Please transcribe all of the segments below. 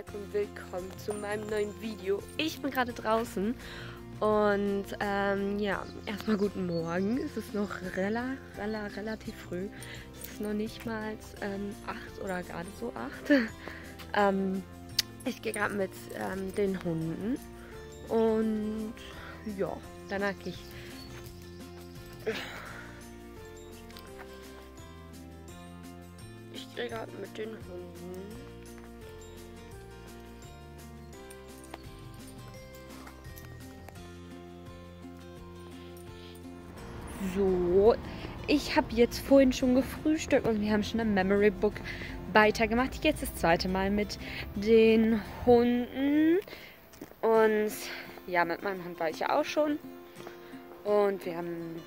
und willkommen zu meinem neuen Video. Ich bin gerade draußen und ja, erstmal guten Morgen. Es ist noch relativ früh. Es ist noch nicht mal 8 oder gerade so 8. Ich gehe gerade mit den Hunden und ja, danach gehe ich gehe gerade mit den Hunden. So, ich habe jetzt vorhin schon gefrühstückt und wir haben schon ein Memory Book weitergemacht. Ich gehe jetzt das zweite Mal mit den Hunden. Und ja, mit meinem Hund war ich ja auch schon. Und wir haben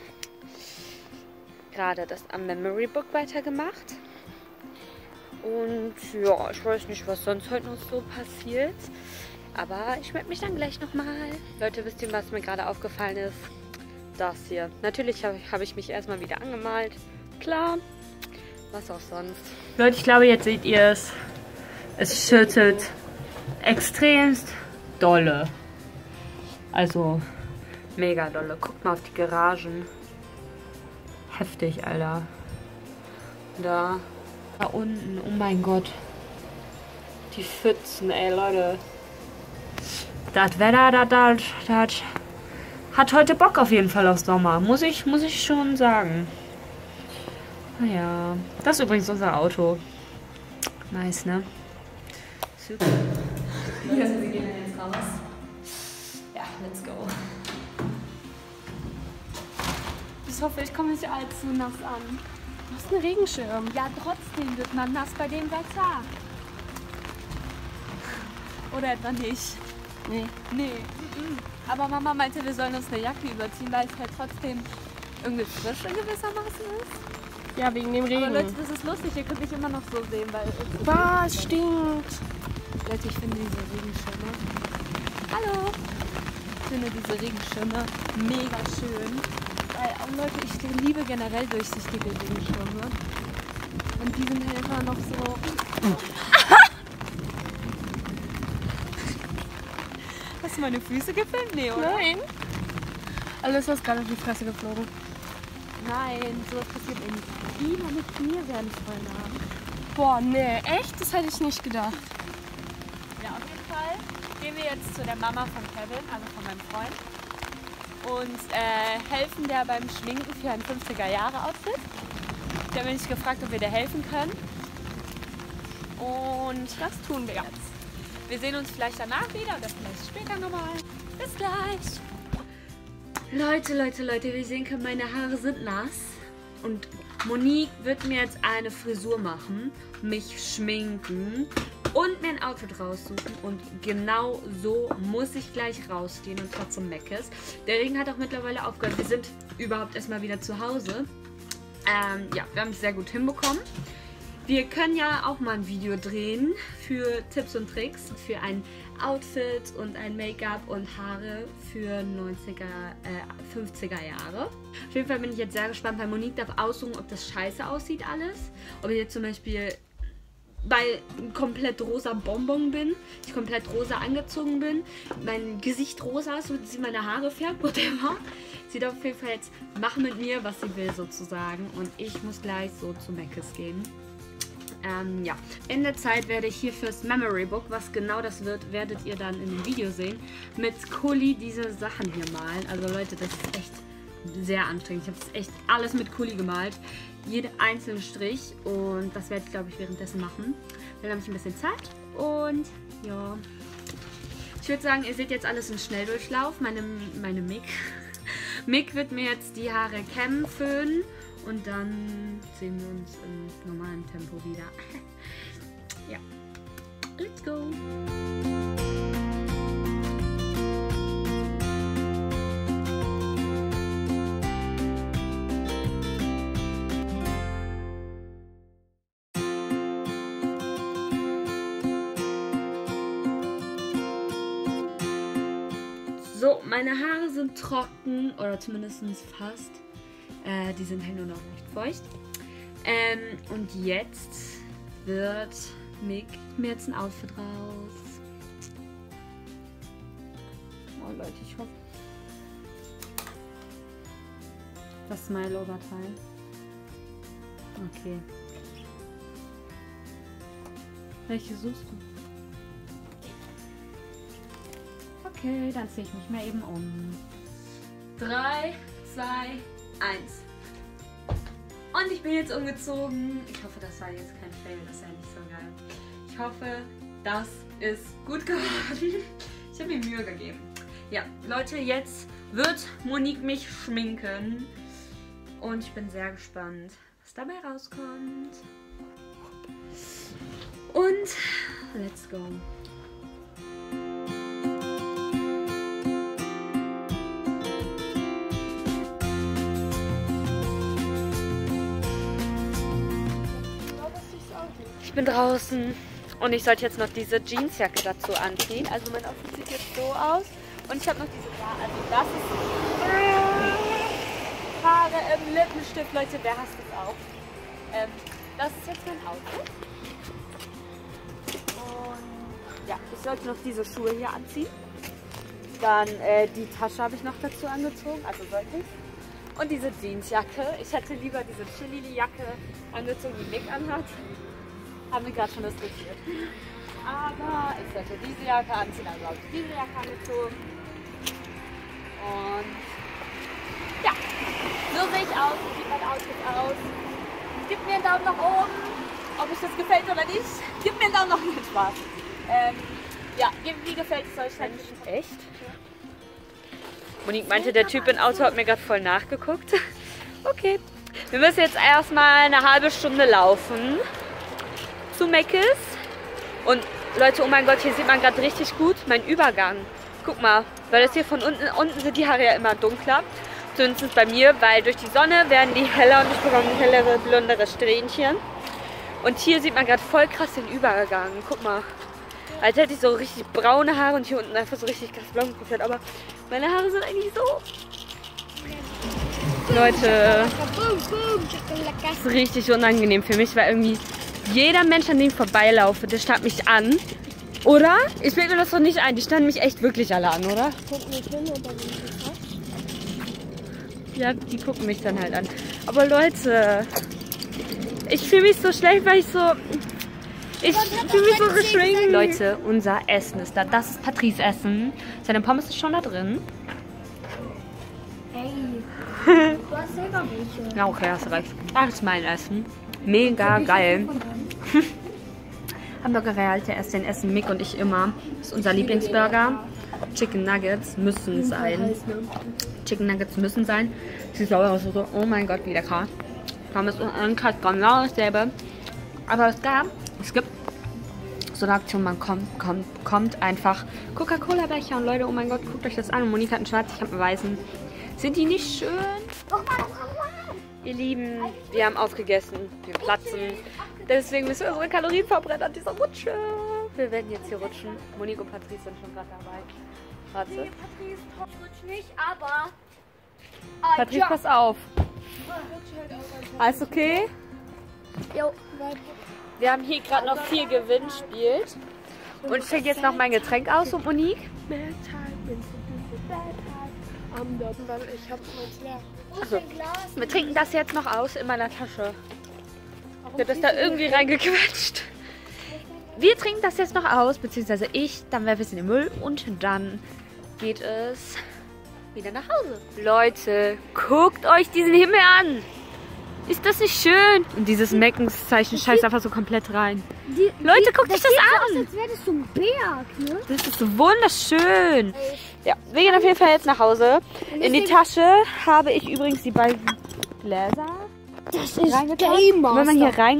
gerade das am Memory Book weitergemacht. Und ja, ich weiß nicht, was sonst heute noch so passiert. Aber ich melde mich dann gleich nochmal. Leute, wisst ihr, was mir gerade aufgefallen ist? Das hier. Natürlich habe ich mich erstmal wieder angemalt. Klar. Was auch sonst. Leute, ich glaube, jetzt seht ihr es. Es schüttet extremst dolle. Also mega dolle. Guckt mal auf die Garagen. Heftig, Alter. Da unten. Oh mein Gott. Die Pfützen, ey, Leute. Das Wetter, das hat heute Bock auf jeden Fall auf Sommer. Muss ich schon sagen. Naja. Das ist übrigens unser Auto. Nice, ne? Super. Also wir gehen dann jetzt raus. Ja, let's go. Ich hoffe, ich komme nicht allzu nass an. Du hast einen Regenschirm. Ja, trotzdem wird man nass bei dem Wetter. Oder etwa nicht? Nee. Nee. Aber Mama meinte, wir sollen uns eine Jacke überziehen, weil es halt trotzdem irgendwie frisch in gewissermaßen ist. Ja, wegen dem Regen. Aber Leute, das ist lustig, ihr könnt mich immer noch so sehen, weil... Was stinkt? Leute, ich finde diese Regenschirme... Hallo! Ich finde diese Regenschirme mega schön. Weil, Leute, ich liebe generell durchsichtige Regenschirme. Und die sind halt immer noch so... Hast du meine Füße gefilmt? Nee, oder? Nein. Alles ist gerade auf die Fresse geflogen. Nein, sowas passiert eben nicht. Die mit mir werden voll nah. Boah, nee, echt? Das hätte ich nicht gedacht. Ja, auf jeden Fall gehen wir jetzt zu der Mama von Kevin, also von meinem Freund. Und helfen der beim Schminken für ein 50er-Jahre-Outfit. Der hat mich gefragt, ob wir dir helfen können. Und das tun wir jetzt. Wir sehen uns vielleicht danach wieder oder vielleicht später nochmal. Bis gleich. Leute, wie ihr sehen könnt, meine Haare sind nass. Und Monique wird mir jetzt eine Frisur machen, mich schminken und mir ein Outfit raussuchen. Und genau so muss ich gleich rausgehen und trotzdem Meckes. Der Regen hat auch mittlerweile aufgehört. Wir sind überhaupt erstmal wieder zu Hause. Ja, wir haben es sehr gut hinbekommen. Wir können ja auch mal ein Video drehen für Tipps und Tricks für ein Outfit und ein Make-up und Haare für 50er Jahre. Auf jeden Fall bin ich jetzt sehr gespannt, weil Monique darf aussuchen, ob das scheiße aussieht alles. Ob ich jetzt zum Beispiel bei komplett rosa Bonbon bin, ich komplett rosa angezogen bin, mein Gesicht rosa ist, wird sie meine Haare färbt, whatever. Sie darf auf jeden Fall jetzt machen mit mir, was sie will sozusagen. Und ich muss gleich so zu Meckes gehen. Ja, in der Zeit werde ich hier fürs Memory Book, was genau das wird, werdet ihr dann in dem Video sehen, mit Kuli diese Sachen hier malen. Also Leute, das ist echt sehr anstrengend. Ich habe echt alles mit Kuli gemalt, jede einzelne Strich, und das werde ich, glaube ich, währenddessen machen. Dann habe ich ein bisschen Zeit und ja, ich würde sagen, ihr seht jetzt alles im Schnelldurchlauf. Meine Mick wird mir jetzt die Haare kämmen, föhnen. Und dann sehen wir uns im normalen Tempo wieder. Ja, let's go! So, meine Haare sind trocken, oder zumindest fast. Die sind halt nur noch nicht feucht. Und jetzt wird Mick mir jetzt ein Outfit raus. Oh Leute, ich hoffe. Das Smile-Oberteil. Okay. Welche suchst du? Okay, dann ziehe ich mich mal eben um. 3, 2, 1. Und ich bin jetzt umgezogen. Ich hoffe, das war jetzt kein Fail. Das ist ja nicht so geil. Ich hoffe, das ist gut geworden. Ich habe mir Mühe gegeben. Ja, Leute, jetzt wird Monique mich schminken. Und ich bin sehr gespannt, was dabei rauskommt. Und let's go. Ich bin draußen und ich sollte jetzt noch diese Jeansjacke dazu anziehen. Also mein Outfit sieht jetzt so aus. Und ich habe noch diese, also das ist Haare im Lippenstift, Leute, wer hasst das auch? Das ist jetzt mein Outfit. Und ja, ich sollte noch diese Schuhe hier anziehen. Dann die Tasche habe ich noch dazu angezogen, also sollte ich. Und diese Jeansjacke. Ich hätte lieber diese Chili-Jacke angezogen, die Nick anhat. Haben wir gerade schon diskutiert. Aber ich sollte diese Jacke anziehen, also habe ich diese Jacke angezogen. Und ja, so sehe ich aus, so sieht mein Outfit aus. Gib mir einen Daumen nach oben, ob euch das gefällt oder nicht. Gib mir einen Daumen nach oben, Spaß. Ja, wie gefällt es euch denn? Echt? Monique meinte, der Typ im Auto hat mir gerade voll nachgeguckt. Okay, wir müssen jetzt erstmal eine halbe Stunde laufen zu Meckes. Und Leute, oh mein Gott, hier sieht man gerade richtig gut meinen Übergang. Guck mal, weil das hier von unten sind die Haare ja immer dunkler. Zumindest bei mir, weil durch die Sonne werden die heller und ich bekomme hellere, blondere Strähnchen. Und hier sieht man gerade voll krass den Übergang. Guck mal. Als hätte ich so richtig braune Haare und hier unten einfach so richtig krass blau gefärbt. Aber meine Haare sind eigentlich so. Leute, das ist richtig unangenehm für mich, weil irgendwie jeder Mensch, an dem ich vorbeilaufe, der starrt mich an. Oder? Ich bilde mir das doch nicht ein. Die standen mich echt wirklich alle an, oder? Ja, die gucken mich dann halt an. Aber Leute, ich fühle mich so schlecht, weil ich so... Ich fühle mich so geschminkt. Leute, unser Essen ist da. Das ist Patrice Essen. Seine Pommes ist schon da drin. Hey, du hast selber welche. Ja, okay, hast recht. Das ist mein Essen. Mega geil. Hamburger Realte Essen essen Mick und ich immer. Das ist unser Lieblingsburger. Chicken Nuggets müssen sein. Chicken Nuggets müssen sein. Sieht sauer aus. So, oh mein Gott, wie lecker. Pommes und uncut, genau dasselbe. Aber es gibt so eine Aktion, man kommt einfach Coca-Cola-Becher und Leute, oh mein Gott, guckt euch das an. Und Monique hat einen schwarzen, ich habe einen weißen. Sind die nicht schön? Ihr Lieben, wir haben aufgegessen, wir platzen. Deswegen müssen wir unsere Kalorien verbrennen an dieser Rutsche. Wir werden jetzt hier rutschen. Monique und Patrice sind schon gerade dabei. Warte. Nee, Patrice, ich rutsch nicht, aber... Patrice, ja. Pass auf. Alles okay? Jo. Wir haben hier gerade noch 4 Gewinnspiel. Und ich schenke jetzt noch mein Getränk aus und Monique. Weil ich habe meins leer. Also, wir trinken das jetzt noch aus in meiner Tasche. Ich habe das da irgendwie reingequetscht. Wir trinken das jetzt noch aus, beziehungsweise ich, dann werfe ich es in den Müll und dann geht es wieder nach Hause. Leute, guckt euch diesen Himmel an. Ist das nicht schön? Und dieses Meckens-Zeichen scheißt einfach so komplett rein. Leute, guckt euch das an. So aus, als wäre das so ein Berg, ne? Das ist so wunderschön. Ja, wir gehen auf jeden Fall jetzt nach Hause. In die Tasche habe ich übrigens die beiden Gläser reingetan. Game Master. Wenn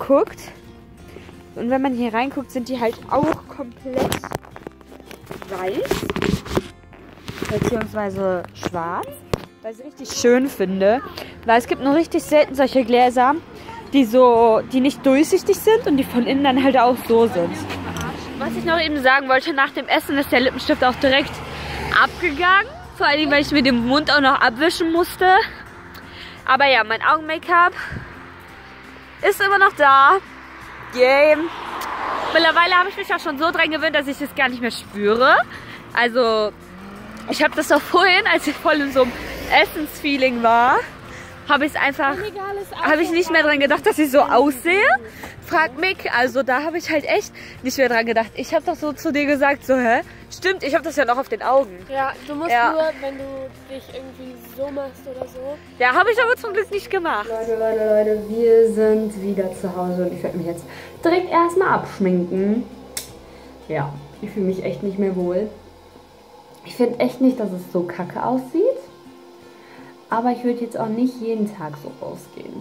man hier reinguckt, sind die halt auch komplett weiß. Beziehungsweise schwarz. Weil ich es richtig schön finde. Weil es gibt nur richtig selten solche Gläser, die nicht durchsichtig sind und die von innen dann halt auch so sind. Was ich noch eben sagen wollte, nach dem Essen ist der Lippenstift auch direkt abgegangen. Vor allem, weil ich mir den Mund auch noch abwischen musste. Aber ja, mein Augen-Make-up ist immer noch da. Yay. Mittlerweile habe ich mich auch schon so dran gewöhnt, dass ich das gar nicht mehr spüre. Also, ich habe das doch vorhin, als ich voll in so einem Essensfeeling war, habe ich nicht mehr dran gedacht, dass ich so aussehe. Frag Mick, also da habe ich halt echt nicht mehr dran gedacht. Ich habe doch so zu dir gesagt, so, hä? Stimmt, ich habe das ja noch auf den Augen. Ja, du musst nur, wenn du dich irgendwie so machst oder so. Ja, habe ich aber zum Glück nicht gemacht. Leute, wir sind wieder zu Hause und ich werde mich jetzt direkt erstmal abschminken. Ja, ich fühle mich echt nicht mehr wohl. Ich finde echt nicht, dass es so kacke aussieht. Aber ich würde jetzt auch nicht jeden Tag so rausgehen.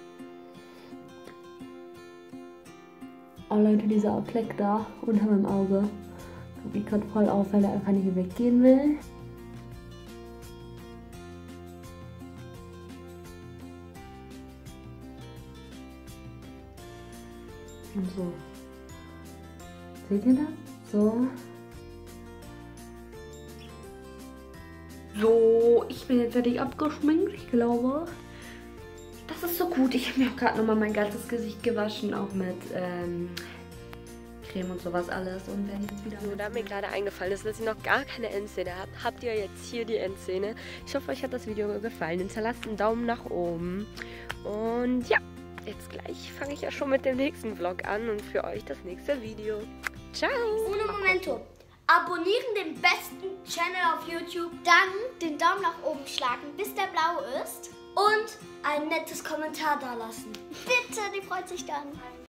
Oh Leute, dieser Fleck da unter meinem Auge tut mich gerade voll auf, weil er einfach nicht weggehen will. Und so. Seht ihr das? So. So, ich bin jetzt fertig abgeschminkt, ich glaube. Das ist so gut. Ich habe mir auch gerade nochmal mein ganzes Gesicht gewaschen, auch mit Creme und sowas alles. Und wenn ich jetzt wieder... So, da hat mir gerade eingefallen, dass ihr noch gar keine Endszene habt. Habt ihr jetzt hier die Endszene. Ich hoffe, euch hat das Video gefallen. Hinterlasst einen Daumen nach oben. Und ja, jetzt gleich fange ich ja schon mit dem nächsten Vlog an und für euch das nächste Video. Ciao! Uno momento. Abonnieren den besten Channel auf YouTube, dann den Daumen nach oben schlagen, bis der blau ist und ein nettes Kommentar da lassen. Bitte, die freut sich dann.